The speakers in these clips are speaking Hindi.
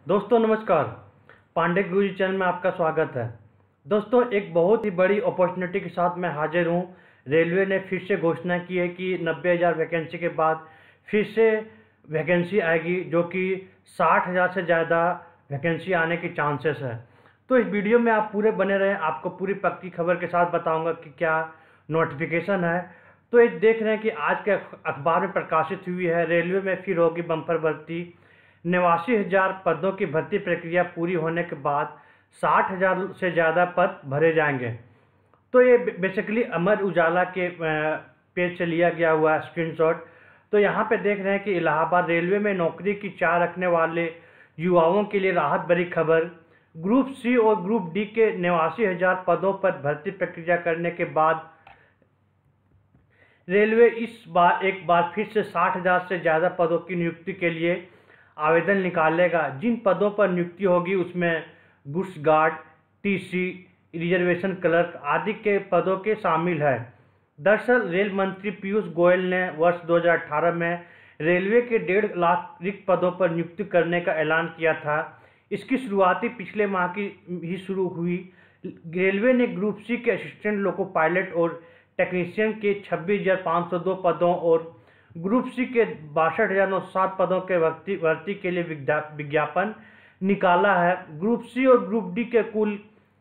दोस्तों नमस्कार। पांडे गुरुजी चैनल में आपका स्वागत है। दोस्तों एक बहुत ही बड़ी अपॉर्चुनिटी के साथ मैं हाजिर हूं। रेलवे ने फिर से घोषणा की है कि 90,000 वैकेंसी के बाद फिर से वैकेंसी आएगी, जो कि 60,000 से ज़्यादा वैकेंसी आने की चांसेस है। तो इस वीडियो में आप पूरे बने रहें, आपको पूरी पक्की खबर के साथ बताऊँगा कि क्या नोटिफिकेशन है। तो ये देख रहे हैं कि आज के अखबार में प्रकाशित हुई है, रेलवे में फिर होगी बम्पर भर्ती। 89,000 पदों की भर्ती प्रक्रिया पूरी होने के बाद 60,000 से ज़्यादा पद भरे जाएंगे। तो ये बेसिकली अमर उजाला के पेज से लिया गया हुआ है स्क्रीनशॉट। तो यहाँ पे देख रहे हैं कि इलाहाबाद रेलवे में नौकरी की चाह रखने वाले युवाओं के लिए राहत भरी खबर। ग्रुप सी और ग्रुप डी के 89,000 पदों पर भर्ती प्रक्रिया करने के बाद रेलवे इस बार एक बार फिर से 60,000 से ज़्यादा पदों की नियुक्ति के लिए आवेदन निकालेगा। जिन पदों पर नियुक्ति होगी उसमें goods guard, TC, reservation clerk आदि के पदों के शामिल है। दरअसल रेल मंत्री पीयूष गोयल ने वर्ष 2018 में रेलवे के 1.5 लाख रिक्त पदों पर नियुक्ति करने का ऐलान किया था। इसकी शुरुआती पिछले माह की ही शुरू हुई। रेलवे ने ग्रुप सी के असिस्टेंट लोको पायलट और टेक्नीशियन के 26,502 पदों और ग्रुप सी के 62,907 पदों के भर्ती के लिए विज्ञापन निकाला है। ग्रुप सी और ग्रुप डी के कुल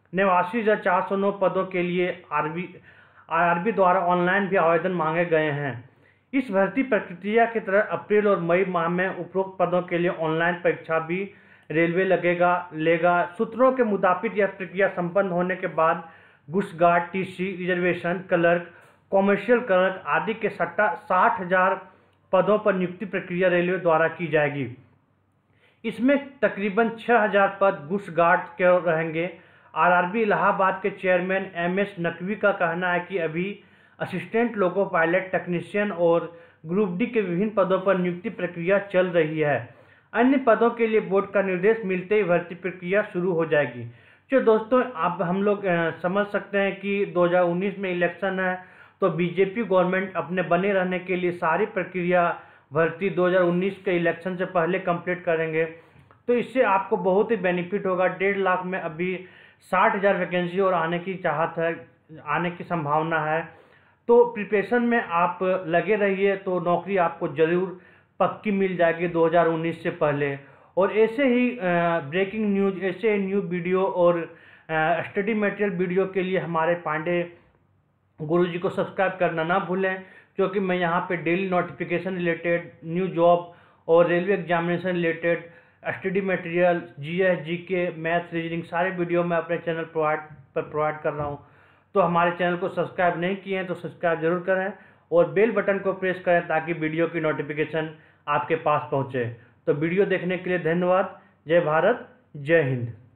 89,409 पदों के लिए आरआरबी द्वारा ऑनलाइन भी आवेदन मांगे गए हैं। इस भर्ती प्रक्रिया की तरह अप्रैल और मई माह में उपरोक्त पदों के लिए ऑनलाइन परीक्षा भी रेलवे लेगा। सूत्रों के मुताबिक यह प्रक्रिया संपन्न होने के बाद goods guard, TC, reservation clerk, commercial clerk आदि के 60,000 पदों पर नियुक्ति प्रक्रिया रेलवे द्वारा की जाएगी। इसमें तकरीबन 6,000 पद गुड्स गार्ड के रहेंगे। आरआरबी इलाहाबाद के चेयरमैन एमएस नकवी का कहना है कि अभी असिस्टेंट लोको पायलट, टेक्नीशियन और ग्रुप डी के विभिन्न पदों पर नियुक्ति प्रक्रिया चल रही है। अन्य पदों के लिए बोर्ड का निर्देश मिलते ही भर्ती प्रक्रिया शुरू हो जाएगी। तो दोस्तों आप हम लोग समझ सकते हैं कि 2019 में इलेक्शन है, तो बीजेपी गवर्नमेंट अपने बने रहने के लिए सारी प्रक्रिया भर्ती 2019 के इलेक्शन से पहले कंप्लीट करेंगे। तो इससे आपको बहुत ही बेनिफिट होगा। 1.5 लाख में अभी 60,000 वैकेंसी और आने की चाहत है, आने की संभावना है। तो प्रिपरेशन में आप लगे रहिए, तो नौकरी आपको ज़रूर पक्की मिल जाएगी 2019 से पहले। और ऐसे ही ब्रेकिंग न्यूज़, ऐसे ही न्यू वीडियो और स्टडी मटेरियल वीडियो के लिए हमारे पांडे गुरुजी को सब्सक्राइब करना ना भूलें, क्योंकि मैं यहाँ पे daily notification related, new job और railway examination related study material, GS, GK, maths, reasoning सारे वीडियो मैं अपने चैनल प्रोवाइड कर रहा हूँ। तो हमारे चैनल को सब्सक्राइब नहीं किए हैं तो सब्सक्राइब जरूर करें और बेल बटन को प्रेस करें ताकि वीडियो की नोटिफिकेशन आपके पास पहुँचे। तो वीडियो देखने के लिए धन्यवाद। जय भारत, जय हिंद।